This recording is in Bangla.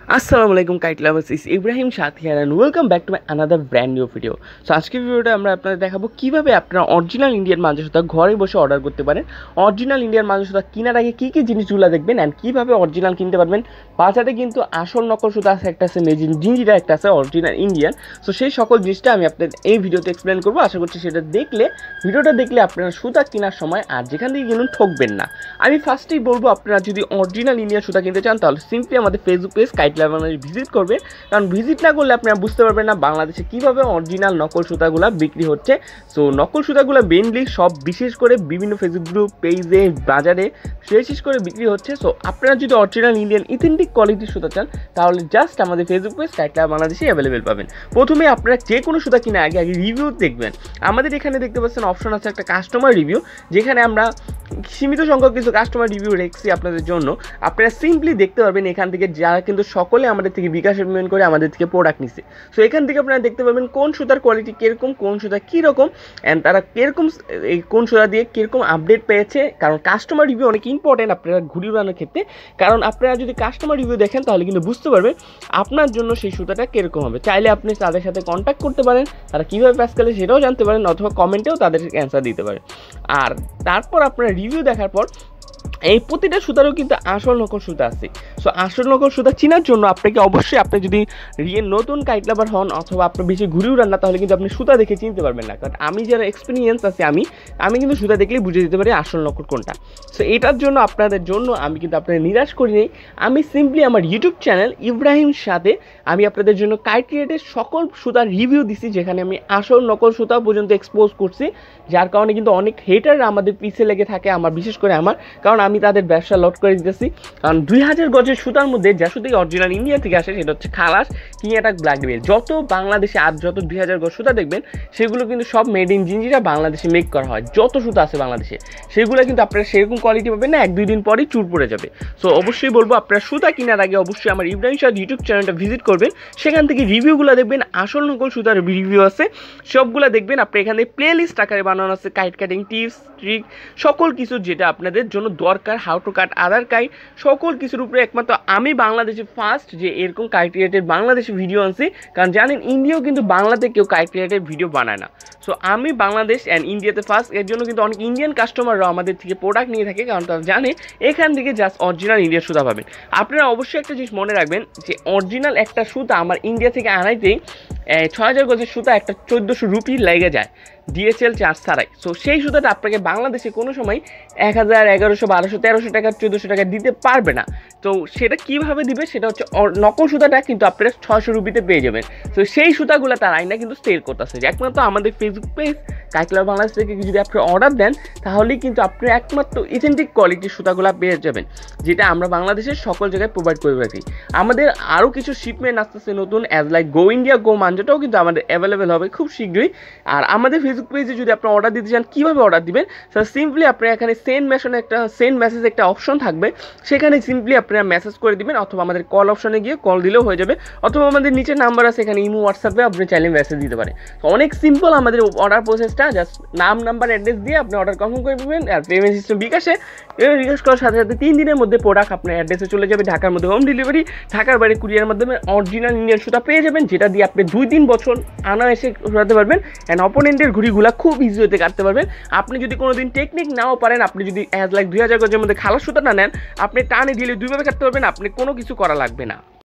আসসালামু আলাইকুম kite lovers, this Ibrahim Shad here and welcome back to my another brand new video. So আজকের ভিডিওটা আমরা আপনাদের দেখাবো কীভাবে আপনারা অরিজিনাল ইন্ডিয়ান মাঞ্জা সুতা ঘরে বসে অর্ডার করতে পারেন। অরিজিনাল ইন্ডিয়ান মাঞ্জা সুতা কেনার আগে কী কী জিনিসগুলো দেখবেন অ্যান্ড কীভাবে অরিজিনাল কিনতে পারবেন। বাজারে কিন্তু আসল নকল সুতা আছে, একটা আছে মেজিন জিঞ্জিরা, একটা আছে অরিজিনাল ইন্ডিয়ান। সো সেই সকল জিনিসটা আমি আপনাদের এই ভিডিওতে এক্সপ্লেন করবো। আশা করছি ভিডিওটা দেখলে আপনারা সুতা কেনার সময় আর যেখান থেকে কিনুন ঠকবেন না। আমি ফার্স্টেই বলবো, আপনারা যদি অরিজিনাল ইন্ডিয়ান সুতা কিনতে চান তাহলে সিম্পলি আমাদের Facebook page kite Bangladesh visit করবে, কারণ ভিজিট না করলে আপনারা বুঝতে পারবেন না বাংলাদেশে কীভাবে অরিজিনাল নকল সুতাগুলো বিক্রি হচ্ছে। সো নকল সুতাগুলো মেনলি সব বিশেষ করে বিভিন্ন ফেসবুক গ্রুপ পেজে বাজারে বিশেষ করে বিক্রি হচ্ছে। সো আপনারা যদি অরিজিনাল ইন্ডিয়ান ইথেন্টিক কোয়ালিটির সুতা চান তাহলে জাস্ট আমাদের ফেসবুক পেজ কাইট বাংলাদেশে অ্যাভেলেবেল পাবেন। প্রথমে আপনারা যে কোনো সুতা কিনে আগে রিভিউ দেখবেন। আমাদের এখানে দেখতে পাচ্ছেন অপশন আছে একটা কাস্টমার রিভিউ, যেখানে আমরা সীমিত সংখ্যক কিছু কাস্টমার রিভিউ রেখেছি আপনাদের জন্য। আপনারা সিম্পলি দেখতে পারবেন এখান থেকে, যারা কিন্তু সকলে আমাদের থেকে বিকাশে পেমেন্ট করে আমাদের থেকে প্রোডাক্ট নিচ্ছে। সো এখান থেকে আপনারা দেখতে পাবেন কোন সুতার কোয়ালিটি কীরকম, কোন সুতা কীরকম অ্যান্ড তারা কীরকম এই কোন সুতা দিয়ে কীরকম আপডেট পেয়েছে। কারণ কাস্টমার রিভিউ অনেক ইম্পর্টেন্ট আপনারা ঘুরি উড়ানোর ক্ষেত্রে, কারণ আপনারা যদি কাস্টমার রিভিউ দেখেন তাহলে কিন্তু বুঝতে পারবেন আপনার জন্য সেই সুতাটা কীরকম হবে। চাইলে আপনি তাদের সাথে কন্ট্যাক্ট করতে পারেন, তারা কীভাবে প্যাস করে সেটাও জানতে পারেন, অথবা কমেন্টেও তাদের অ্যান্সার দিতে পারেন। আর তারপর আপনারা রিভিউ দেখার পর এই প্রতিটা সুতারও কিন্তু আসল নকল সুতা আছে। সো আসল নকল সুতা চেনার জন্য আপনাকে অবশ্যই, আপনি যদি নতুন কাইট লাভার হন অথবা আপনি বেশি ঘুরে উড়ান না, তাহলে কিন্তু আপনি সুতা দেখে চিনতে পারবেন না। কারণ আমি যারা এক্সপিরিয়েন্স আছে আমি কিন্তু সুতা দেখলেই বুঝে দিতে পারি আসল নকল কোনটা। সো এটার জন্য আপনাদের জন্য আমি কিন্তু আপনাদের নিরাশ করি নেই। আমি সিম্পলি আমার ইউটিউব চ্যানেল ইব্রাহিম শাদে আমি আপনাদের জন্য কাইট রিলেটেড সকল সুতার রিভিউ দিছি, যেখানে আমি আসল নকল সুতা পর্যন্ত এক্সপোজ করছি। যার কারণে কিন্তু অনেক হেটার আমাদের পিছে লেগে থাকে, আমার বিশেষ করে আমার, কারণ আমি তাদের ব্যবসা লট করে দিতেছি। কারণ 2000 গজের সুতার মধ্যে যা সুতাই অরিজিনাল ইন্ডিয়া থেকে আসে সেটা হচ্ছে খালাস, কিংয়াটাক, ব্ল্যাক বেল। যত বাংলাদেশে আর যত 2000 গজ সুতা দেখবেন সেগুলো কিন্তু সব মেড ইন জিঞ্জিরা বাংলাদেশে মেক করা হয়। যত সুতা আছে বাংলাদেশে সেগুলো কিন্তু আপনারা সেরকম কোয়ালিটি পাবেন না, 1-2 দিন পরেই চুর পড়ে যাবে। সো অবশ্যই বলবো, আপনারা সুতা কেনার আগে অবশ্যই আমার ইব্রাহিম শাদ ইউটিউব চ্যানেলটা ভিজিট করবেন। সেখান থেকে রিভিউগুলো দেখবেন, আসল নকল সুতার রিভিউ আছে সবগুলো দেখবেন। আপনি এখানে প্লে লিস্ট আকারে বানানো আছে কাইট কাটিং টিপস, ট্রিক, সকল কিছু যেটা আপনাদের জন্য দরকার, how to cut other kite, সকল কিছুর উপরে একমাত্র আমি বাংলাদেশে ফার্স্ট যে এরকম কাইট রিলেটেড বাংলাদেশে ভিডিও আনছি। কারণ জানেন ইন্ডিয়াও কিন্তু বাংলাতে কেউ কাইট রিলেটেড ভিডিও বানায় না। সো আমি বাংলাদেশ অ্যান্ড ইন্ডিয়াতে ফার্স্ট। এর জন্য কিন্তু অনেক ইন্ডিয়ান কাস্টমাররাও আমাদের থেকে প্রোডাক্ট নিয়ে থাকে, কারণ তারা জানে এখান থেকে জাস্ট অরিজিনাল ইন্ডিয়ার সুতা পাবেন। আপনারা অবশ্যই একটা জিনিস মনে রাখবেন যে অরিজিনাল একটা সুতা আমার ইন্ডিয়া থেকে আনাইতেই 6000 গজের সুতা একটা 1400 রুপি লেগে যায় ডিএচএল চার্জ ছাড়াই। সো সেই সুতাটা আপনাকে বাংলাদেশে কোনো সময় 1000, 1100, 1200, 1300 টাকা, 1400 টাকা দিতে পারবে না। তো সেটা কীভাবে দিবে, সেটা হচ্ছে নকল সুতাটা কিন্তু আপনারা 600 রুপিতে পেয়ে যাবেন। তো সেই সুতাগুলো তার আইনা কিন্তু সেল করতেছে। একমাত্র আমাদের Facebook page kite lover Bangladesh থেকে যদি আপনি অর্ডার দেন তাহলেই কিন্তু আপনি একমাত্র ইথেন্টিক কোয়ালিটির সুতাগুলো পেয়ে যাবেন, যেটা আমরা বাংলাদেশের সকল জায়গায় প্রোভাইড করে রাখি। আমাদের আরও কিছু শিপমেন্ট আসতেছে নতুন, as like go India, go মাঞ্জাটাও কিন্তু আমাদের অ্যাভেলেবেল হবে খুব শীঘ্রই। আর আমাদের ফেসবুক পেজে যদি আপনি অর্ডার দিতে চান, কীভাবে অর্ডার দিবেন, সিম্পলি আপনার এখানে সেন্ড মেসেজ একটা অপশন থাকবে, সেখানে সিম্পলি আপনারা মেসেজ করে দিবেন, অথবা আমাদের কল অপশনে গিয়ে কল দিলেও হয়ে যাবে, অথবা আমাদের নিচে নাম্বার আছে এখানে ইমো, হোয়াটসঅ্যাপে আপনি চাইলে মেসেজ দিতে পারেন। তো অনেক সিম্পল আমাদের অর্ডার প্রসেসটা, জাস্ট নাম, নাম্বার, অ্যাড্রেস দিয়ে আপনি অর্ডার কনফার্ম করে দেবেন। আর পেমেন্ট সিস্টেম বিকাশে, রিকোয়েস্ট করার সাথে সাথে 3 দিনের মধ্যে প্রোডাক্ট আপনার অ্যাড্রেসে চলে যাবে। ঢাকার মধ্যে হোম ডেলিভারি, ঢাকার বাইরে কুরিয়ারের মাধ্যমে অরিজিনাল ইন্ডিয়ান সুতা পেয়ে যাবেন, যেটা দিয়ে আপনি 2-3 বছর এসে ঘোরাতে পারবেন অ্যান্ড অপোনেন্টের ঘুড়িগুলা খুব ইজি হতে কাটতে পারবেন। আপনি যদি কোনোদিন টেকনিক নাও পারেন, আপনি যদি অ্যাজ লাইক 2000 গজের মধ্যে খালাস সুতা না নেন, আপনি টানে দিলে 2 ভাবে কাটতে পারবেন, আপনি কোনো কিছু করা লাগবে না।